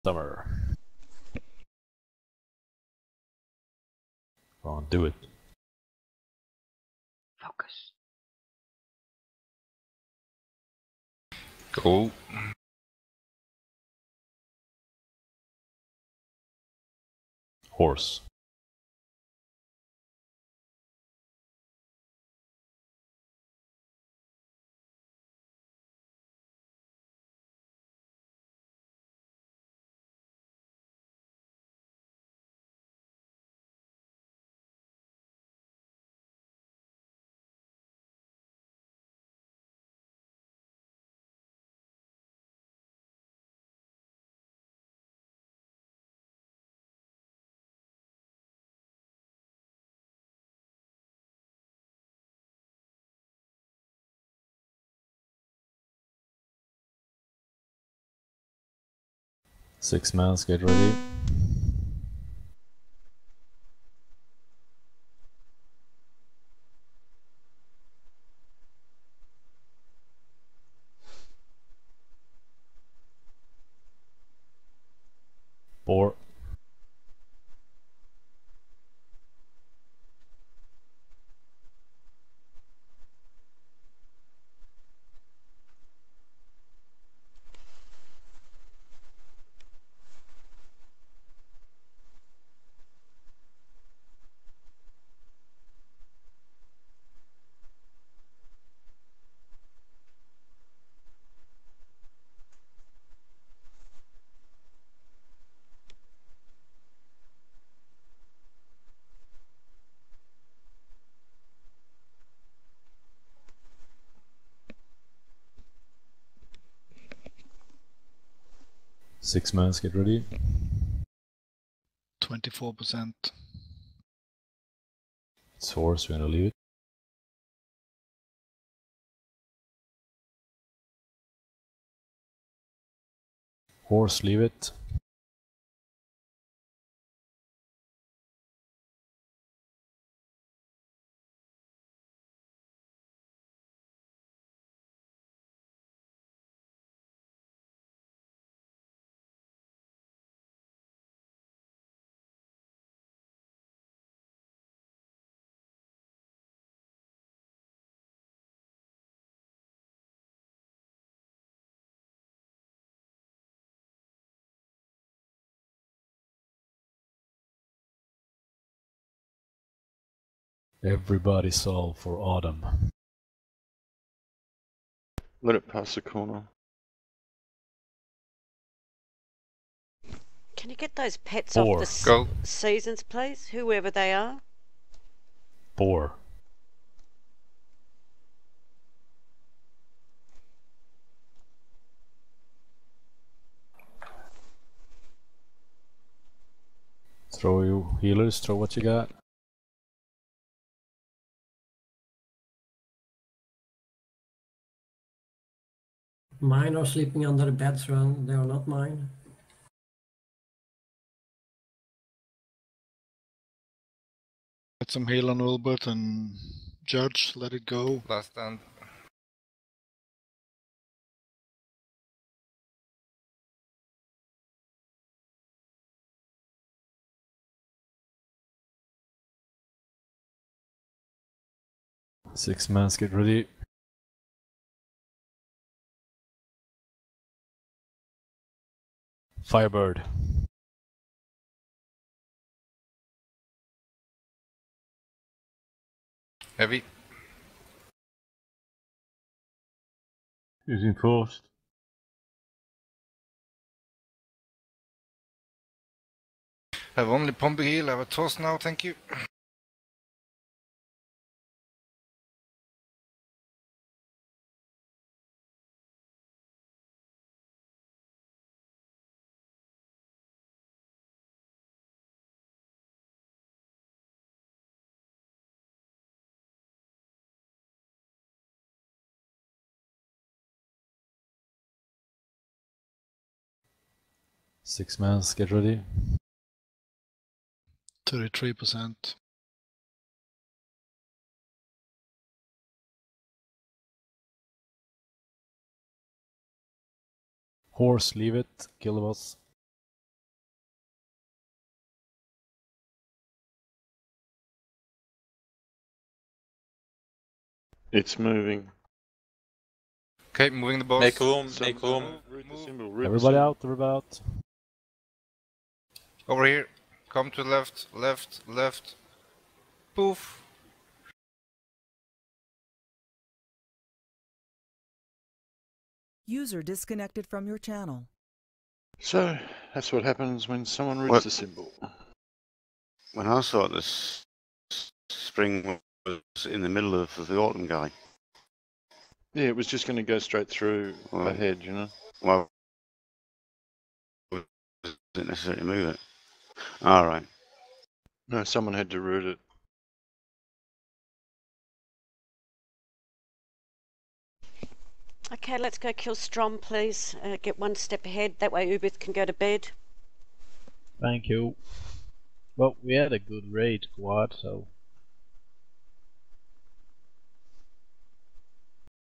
Summer. Come on, do it. Focus. Go. Horse. Six miles, get ready. Four. Six miles, get ready. 24%. It's horse, we're gonna leave it. Horse, leave it. Everybody solve for autumn. Let it pass the corner. Can you get those pets Four. off the Go. seasons, please? Whoever they are. Four. Throw you healers, throw what you got. Mine are sleeping under the beds, Ron. They are not mine. Get some heal on Wilbert and Judge, let it go. Last stand. Six miles, get ready. Firebird. Heavy. Using first. Have only Pompey heal, I have a toss now, thank you. Six miles, get ready. 33%. Horse, leave it. Kill the boss. It's moving. Okay, moving the boss. Make room, Some- make room. Root the symbol, root the Everybody symbol. out, everybody out. Over here. Come to the left, left, left. Poof. User disconnected from your channel. So, that's what happens when someone roots What? the symbol. When I thought this spring was in the middle of the autumn guy. Yeah, it was just going to go straight through Well- ahead, you know? Well, didn't necessarily move it. Alright. No, someone had to root it. Okay, let's go kill Strom, please. Get one step ahead. That way Ubith can go to bed. Thank you. Well, we had a good raid squad, so